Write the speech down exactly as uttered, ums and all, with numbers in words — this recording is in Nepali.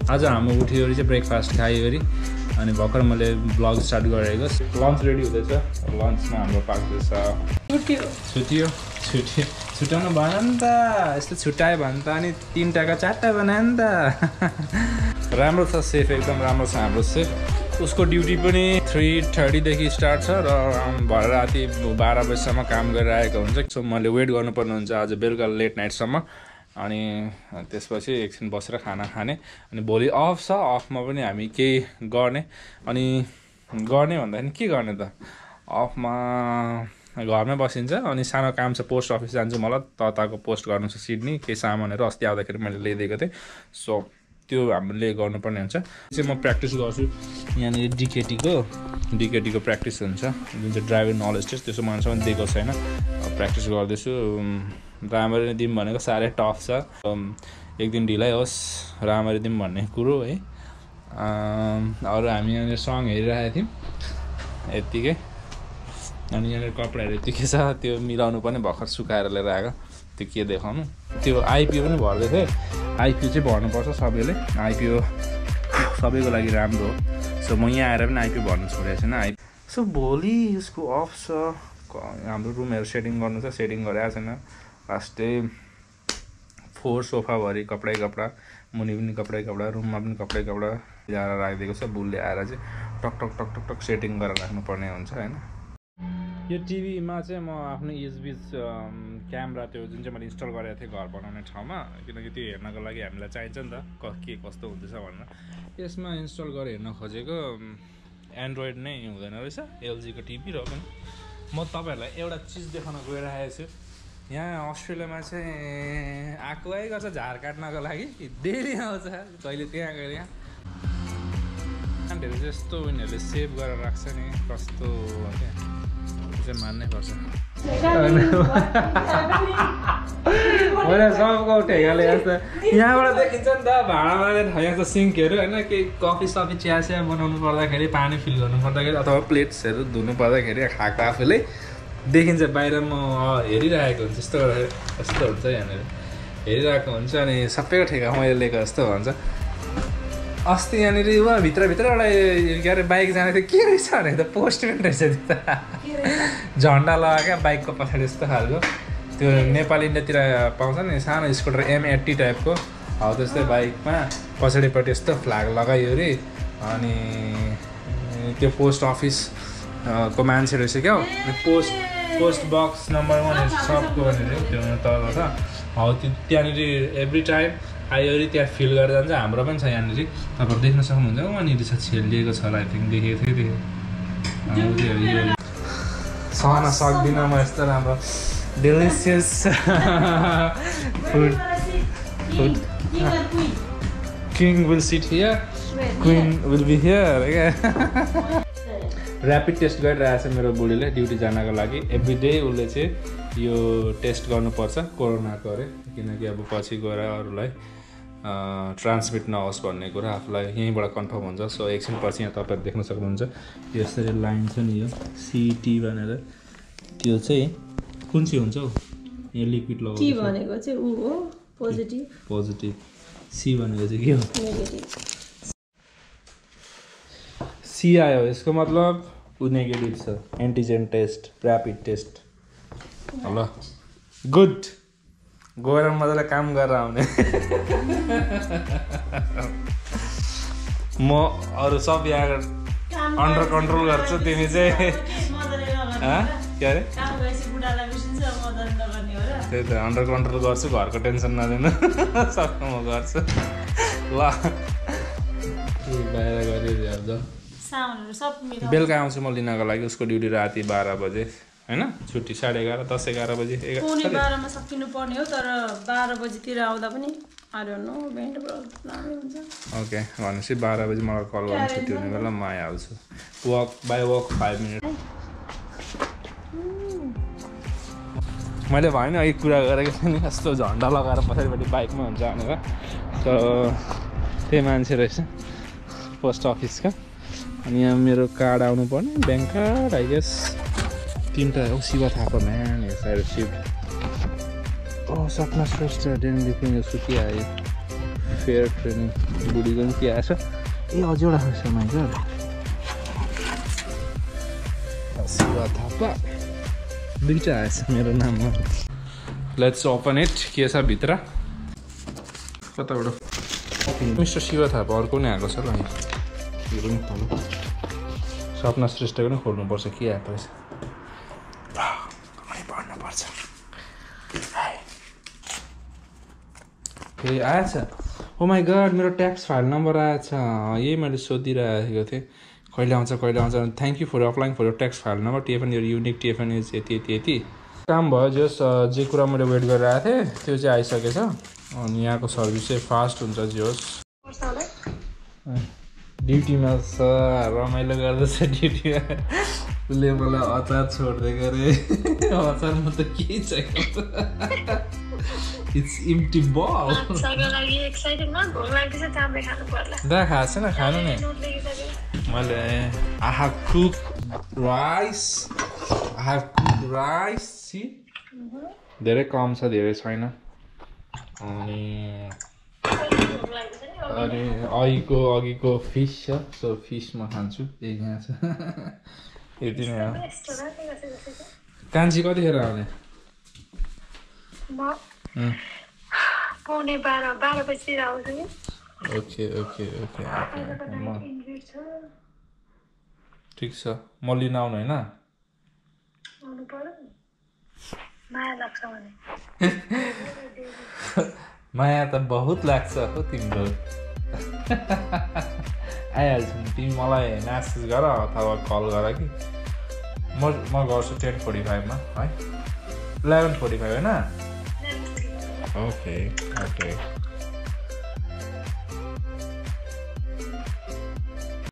आज हाम्रो उठ्यो चाहिँ ब्रेकफास्ट खायो अनि भर्खर मैले ब्लग स्टार्ट गरेको लन्च रेडी हुँदैछ लन्चमा हाम्रो पाक्दैछ छुट्यो छुट्यो छुट्यो छुट्याउनु भएन नि त यस्तो छुट्यायो भने त अनि तिनवटाको चारवटा बनायो नि त राम्रो छ सेफ एकदम राम्रो छ हाम्रो सेफ उसको ड्युटी पनि थ्री थर्टीदेखि स्टार्ट छ र भरे राति बाह्र बजीसम्म काम गरिरहेको हुन्छ सो मैले वेट गर्नुपर्ने हुन्छ आज बेलुका लेट नाइटसम्म अनि त्यसपछि एकछिन बसेर खाना खाने अनि भोलि अफ छ अफमा पनि हामी केही गर्ने अनि गर्ने भन्दाखेरि के गर्ने त अफमा घरमै बसिन्छ अनि सानो काम छ पोस्ट अफिस जान्छु मलाई तताको पोस्ट गर्नु छ सिडनी केही सामानहरू अस्ति आउँदाखेरि मैले ल्याइदिएको थिएँ सो त्यो हामीले गर्नुपर्ने हुन्छ चाहिँ म प्र्याक्टिस गर्छु यहाँनिर डिकेटीको डिकेटीको प्र्याक्टिस हुन्छ जुन चाहिँ ड्राइभिङ नलेज टेस्ट त्यसो मान्छेमा दिएको छैन प्र्याक्टिस गर्दैछु राम्ररी दिउँ भनेको साह्रै टफ छ एक दिन ढिलाइ होस् राम्ररी दिउँ भन्ने कुरो है अरू हामी यहाँनिर सङ हेरिरहेको थियौँ यत्तिकै अनि यहाँनिर कपडाहरू यत्तिकै छ त्यो मिलाउनु पनि भर्खर सुकाएर लिएर आएको त्यो के देखाउनु त्यो आइपिओ पनि भर्दै थिएँ आइपिओ चाहिँ भर्नुपर्छ सबैले आइपिओ सबैको लागि राम्रो हो सो म यहाँ आएर पनि आइपिओ भर्नु छोडेको छैन आइपिओ सो भोलि उसको अफ छ हाम्रो रुमहरू सेटिङ गर्नु छ सेटिङ गरेको छैन लास्टै फोर सोफाभरि कपडै कपडा मुनि पनि कपडै कपडा रुममा पनि कपडै कपडा ल्याएर राखिदिएको छ बुलले आएर चाहिँ टक टक टक टक टक सेटिङ गरेर राख्नुपर्ने हुन्छ होइन यो टिभीमा चाहिँ म आफ्नो एचबिज क्यामेरा त्यो जुन चाहिँ मैले इन्स्टल गरेको थिएँ घर बनाउने ठाउँमा किनकि त्यो हेर्नको लागि हामीलाई चाहिन्छ नि त के कस्तो हुँदैछ भनेर यसमा इन्स्टल गरेर हेर्न खोजेको एन्ड्रोइड नै हुँदैन रहेछ एलजीको टिभी र पनि म तपाईँहरूलाई एउटा चिज देखाउन गइरहेको छु यहाँ अस्ट्रेलियामा चाहिँ आएकै गर्छ झार काट्नको लागि डेली आउँछ कहिले त्यहाँ गएर यहाँ प्लान्टहरू चाहिँ यस्तो उनीहरूले सेभ गरेर राख्छ नि कस्तो क्या चाहिँ मान्नै पर्छ मैले सबको ठेगाले यस्तो यहाँबाट देखिन्छ नि त भाँडामा यहाँ त सिङ्कहरू होइन केही कफी सफी चिया चिया बनाउनु पर्दाखेरि पानी फिल गर्नु पर्दाखेरि अथवा प्लेट्सहरू धुनु पर्दाखेरि खाएको आफूले देखिन्छ बाहिर म हेरिरहेको हुन्छ यस्तो गर्दाखेरि यस्तो हुन्छ यहाँनिर हेरिरहेको हुन्छ अनि सबैको ठेगा मैले लिएको जस्तो भन्छ अस्ति यहाँनिर उहाँ भित्रभित्र एउटा के अरे बाइक जाने थियो के रहेछ भने त पोस्टम्यान रहेछ त्यो त झन्डा लगाएको क्या बाइकको पछाडि यस्तो खालको त्यो नेपाली इन्डियातिर पाउँछ नि सानो स्कुटर एम एट्टी टाइपको हौ त्यस्तै बाइकमा पछाडिपट्टि यस्तो फ्ल्याग लगायो अरे अनि त्यो पोस्ट अफिस को मान्छे रहेछ क्या post post box number one सबको भनेर त्यो तल छ हौ त्यो त्यहाँनिर एभ्री टाइम आयो अरे त्यहाँ फिल गरेर जान्छ हाम्रो पनि छ यहाँनिर तपाईँहरू देख्न सक्नुहुन्छ वहाँनिर छ छेलिएको छ आई थिङ्क देखेको थिएँ त्यो सहन सक्दिनँ म यस्तो राम्रो delicious food food king will sit here queen will be here क्या ऱ्यापिड टेस्ट गरिरहेको छ मेरो बुढीले ड्युटी जानको लागि एभ्री डे उसले चाहिँ यो टेस्ट गर्नुपर्छ कोरोनाको अरे किनकि अब पछि गएर अरूलाई ट्रान्समिट नहोस् भन्ने कुरा आफूलाई यहीँबाट कन्फर्म हुन्छ सो एकछिन पछि यहाँ तपाईँहरू देख्न सक्नुहुन्छ यसरी लाइन छ नि यो सिटी भनेर त्यो चाहिँ कुन चाहिँ हुन्छ हौ यो लिक्विड लगाउँछ भनेको चाहिँ ऊ हो पोजिटिभ पोजिटिभ सी भनेको चाहिँ के हो नेगेटिभ सी आयो यसको मतलब ऊ नेगेटिभ छ एन्टिजेन टेस्ट ऱ्यापिड टेस्ट ल गुड गएर मजाले काम गरेर आउने म अरू सब यहाँ अन्डर कन्ट्रोल गर्छु तिमी चाहिँ के अरे त्यही त अन्डर कन्ट्रोल गर्छु घरको टेन्सन नदिनु सबै म गर्छु ल बाहिर गरिहाल्छ बेलुका आउँछु म लिनको लागि उसको ड्युटी राति बाह्र बजे होइन छुट्टी साढे एघार दस एघार बजी पौने बाह्रमा सकिनु पर्ने हो तर बाह्र बजीतिर आउँदा पनि ओके भनेपछि बाह्र बजी मलाई कल गर्नु छुट्टी हुने बेला म आइहाल्छु walk by walk five minute मैले भने अघि कुरा गरेको थिएँ नि यस्तो झन्डा लगाएर पछाडिपट्टि बाइकमा हुन्छ भनेर त त्यही मान्छे रहेछ पोस्ट अफिसका अनि यहाँ मेरो कार्ड आउनु पर्ने ब्याङ्क कार्ड आई गेस तिनवटा हो शिवा थापा म्यान हेर्छ रिसिभ ओ सपना श्रेष्ठ डेनदेखि यो सुकिआयो फेयर ट्रेनिङ बुढीको पनि के आएछ ए अझ एउटा रहेछ माइ गड शिवा थापा दुईटा आएछ मेरो नाममा लेट्स ओपन इट के छ भित्र कताबाट मिस्टर शिवा थापा अर्को नै आएको छ ल के पनि खोल्नु सपना श्रेष्ठको पनि खोल्नुपर्छ के आएको रहेछ पढ्नुपर्छ ए आएछ ओ माई गड मेरो ट्याक्स फाइल नम्बर आएछ यही मैले सोधिरहेको थिएँ कहिले आउँछ कहिले आउँछ thank you for applying for your tax file number TFN यो युनिक टिएफएन इज यति यति यति काम भयो जस जे कुरा मैले वेट गरिरहेको थिएँ त्यो चाहिँ आइसकेछ अनि यहाँको सर्भिस चाहिँ फास्ट हुन्छ जे होस् ड्युटीमा छ रमाइलो गर्दैछ ड्युटीमा उसले मलाई अचार छोड्दै गरे अचारमा त केही छैन इट्स इम्प्टी बल दा खाएको छैन खानु नि मैले I have cook rice I have cook rice सी धेरै कम छ धेरै छैन अनि अनि अघिको अघिको फिस छ सो फिस म खान्छु यही यहाँ छ यति नै हो कान्छी कतिखेर आउने पौने बाह्र बाह्र बजीतिर आउँछु नि ओके ओके ओके ठिक छ म लिन आउनु होइन आउनु पर्यो माया लाग्छ भने माया त बहुत लाग्छ हो तिम्रो आइहाल्छु नि तिमी मलाई म्यासेज गर अथवा कल गर कि म म गर्छु टेन फोर्टी फाइभमा है इलेभेन फोर्टी फाइभ होइन ओके ओके